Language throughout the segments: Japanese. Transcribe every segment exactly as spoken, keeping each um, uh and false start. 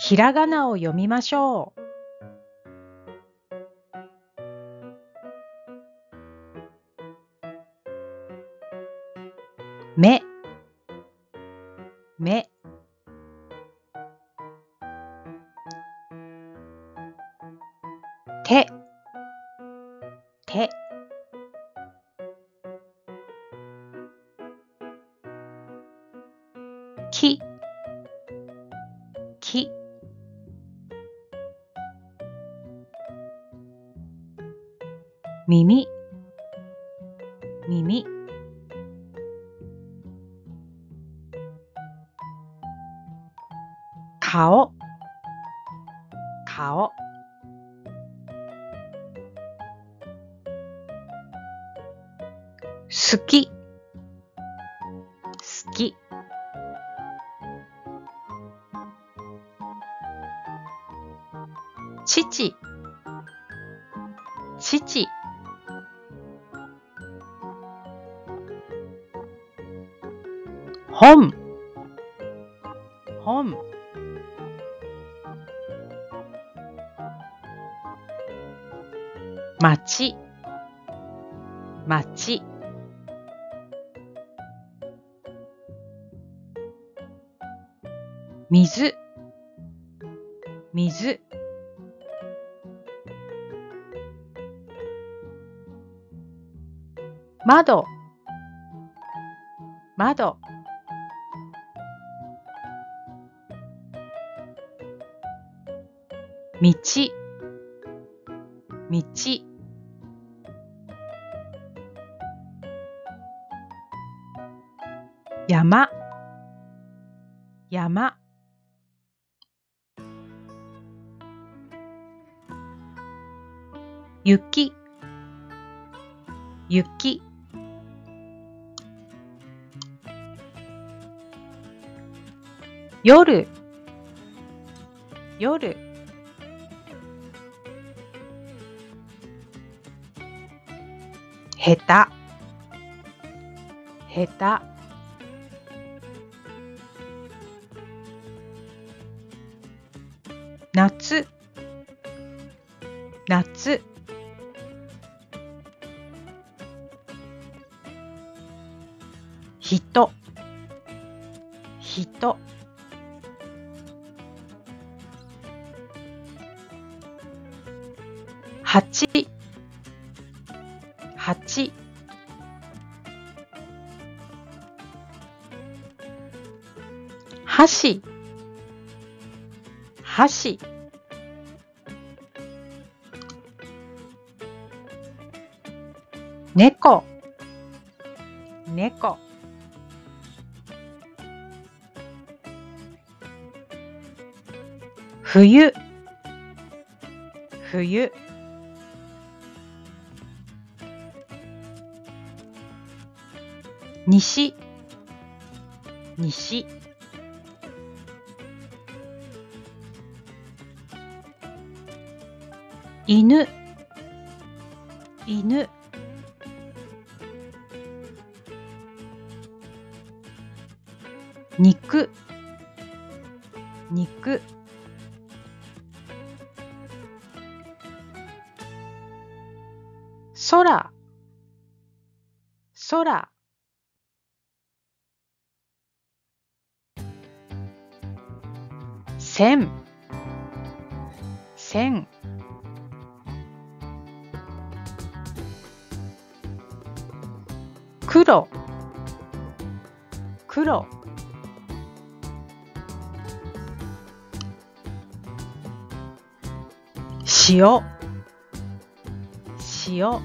ひらがなを読みましょう。目、目、手、手、木、木、耳、耳、顔、顔、好き、好き、父、父、本、本、町、町、水、水、窓、窓、道、道、山、山、雪、雪、夜、夜、下手、下手、夏、夏、人、人、蜂、蜂、箸、箸、猫、猫、冬、冬、西、西、犬、犬、肉、肉、空、空、線、線、黒、黒、塩、塩、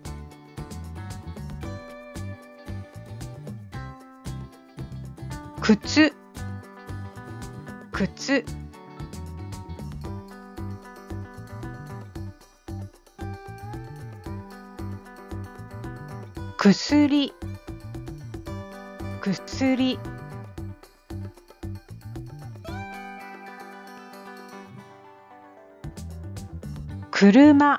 靴、靴、薬、薬、車、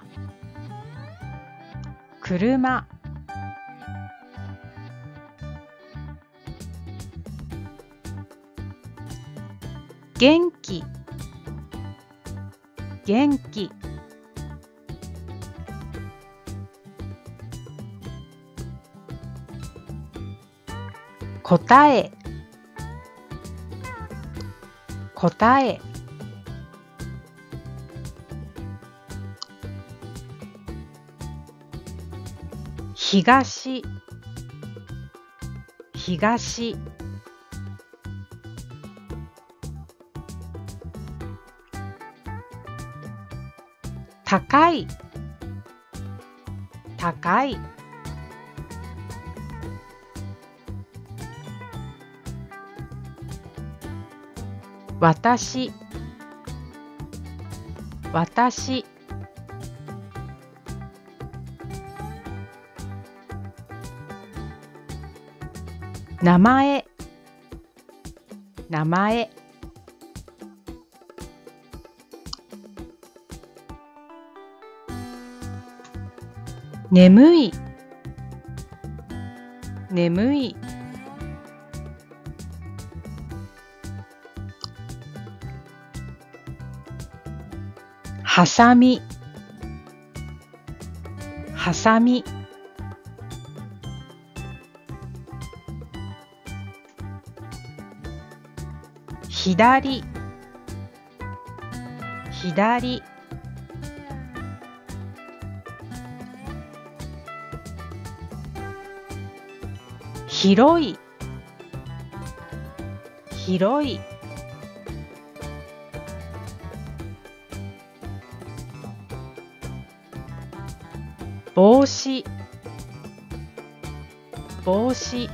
車、元気、 元気。答え、答え。東、東。高い、高い。私、私。名前、名前。眠い、眠い。はさみ、はさみ。左、左。広い、広い。帽子、帽子。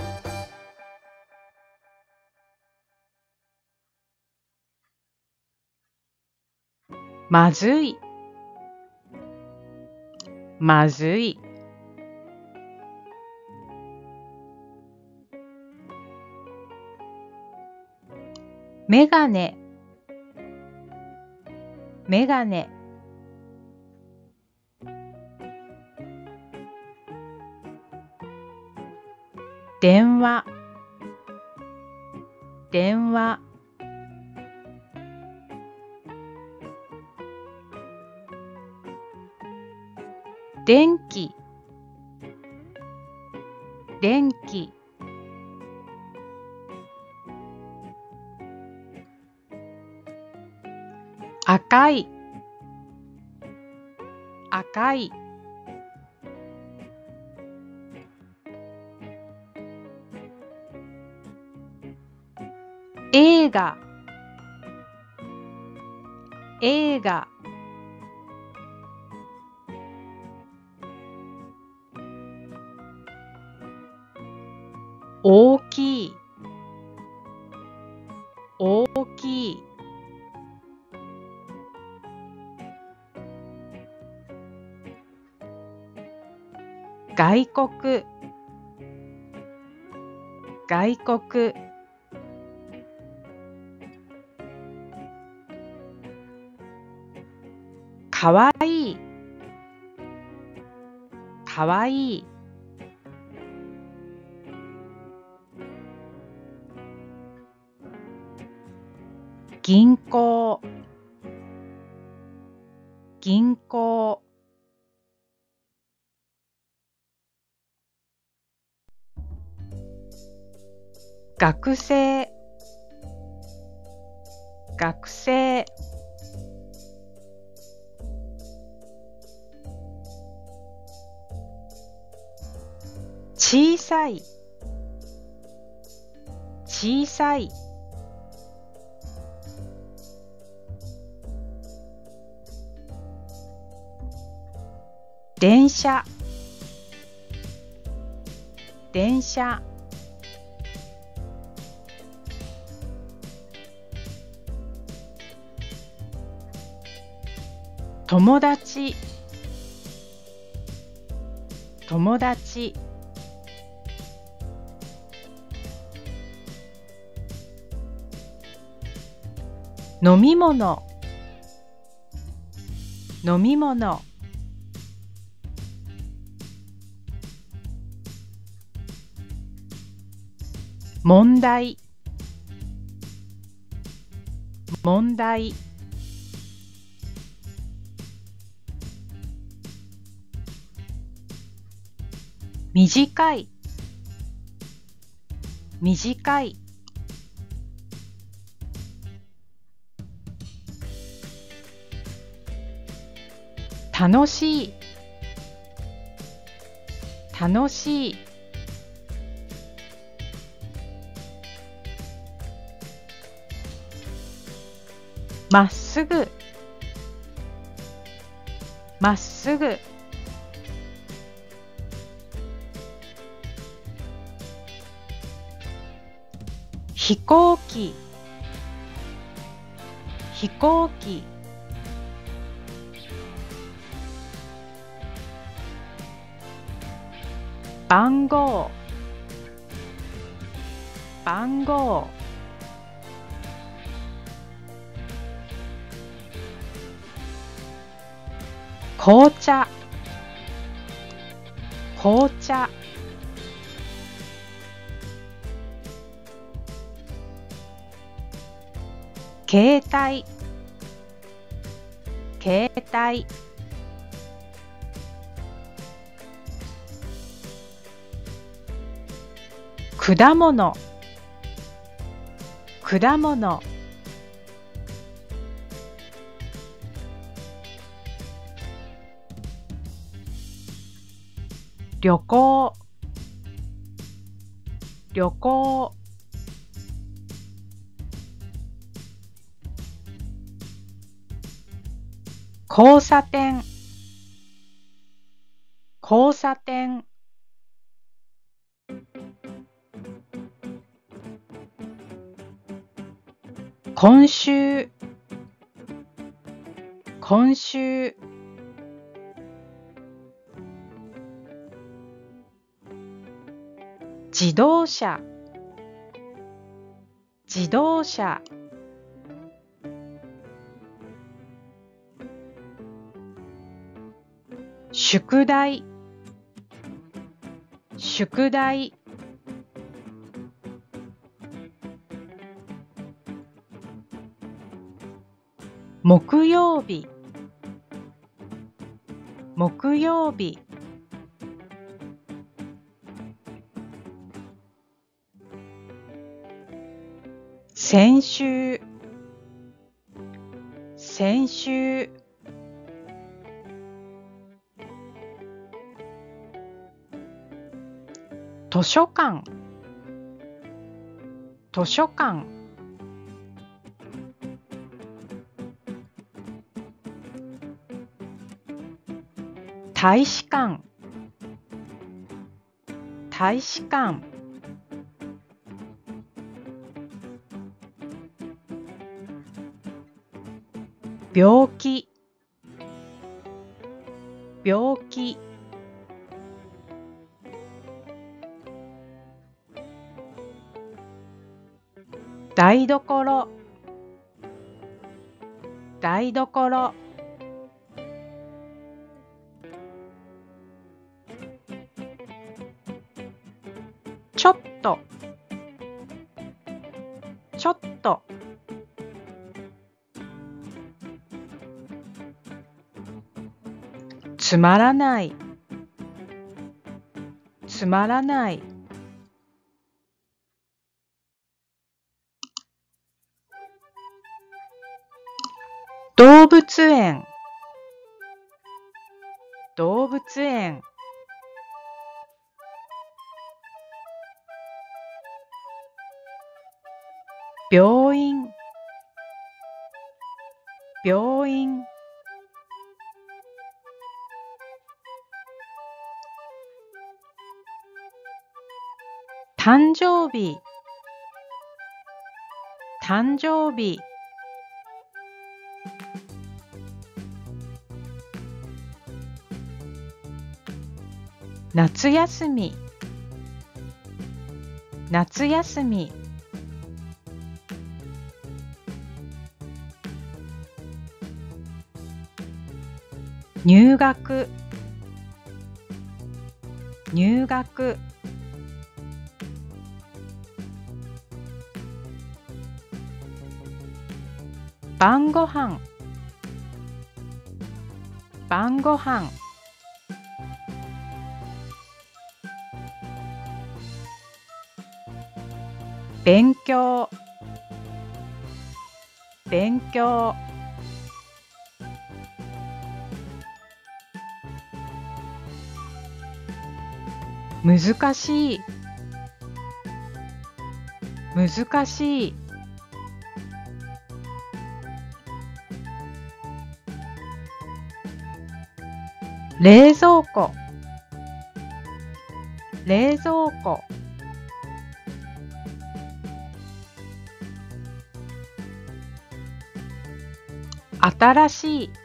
まずい、まずい。メガネ、メガネ。電話、電話。電気、電気。赤い、赤い。映画、映画。大きい、大きい。外国、外国。かわいい、かわいい。銀行、銀行。学生、学生。小さい、小さい。電車、電車。友達、友達。飲み物、飲み物。問題、問題。 短い短い楽しい楽しいまっすぐまっすぐ飛行機飛行機番号番号紅茶紅茶携帯携帯果物果物旅行旅行交差点交差点今週今週自動車自動車宿題宿題木曜日木曜日先週先週図書館図書館大使館大使館病気病気台所台所ちょっとちょっとつまらないつまらない動物園動物園病院病院誕生日誕生日夏休み夏休み入学入学晩ご飯晩ご飯勉強勉強難しい難しい冷蔵庫冷蔵庫新しい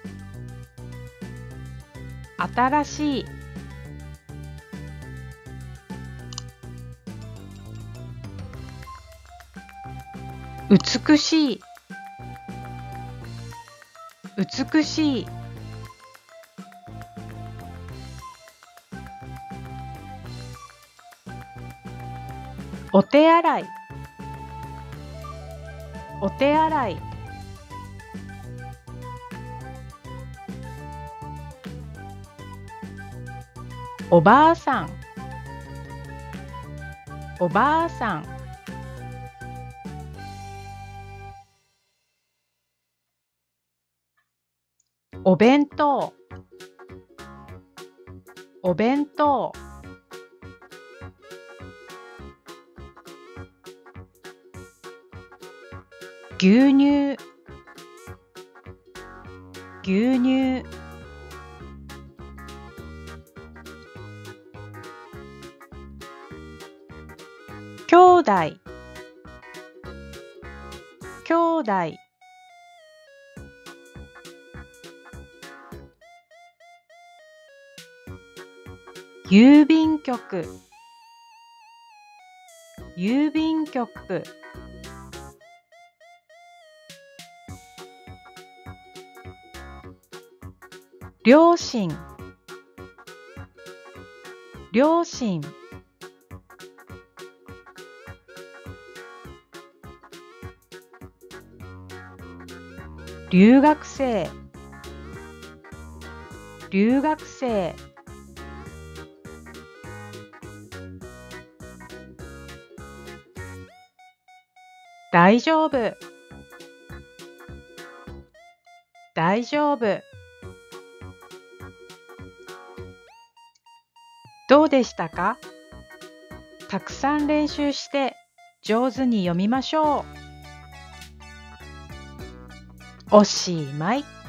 新しい美しい美しいお手洗いお手洗いおばあさんおばあさんお弁当お弁当牛乳牛乳兄弟兄弟郵便局郵便局両親両親留学生留学生大丈夫大丈夫どうでしたか？たくさん練習して上手に読みましょう。おしまい。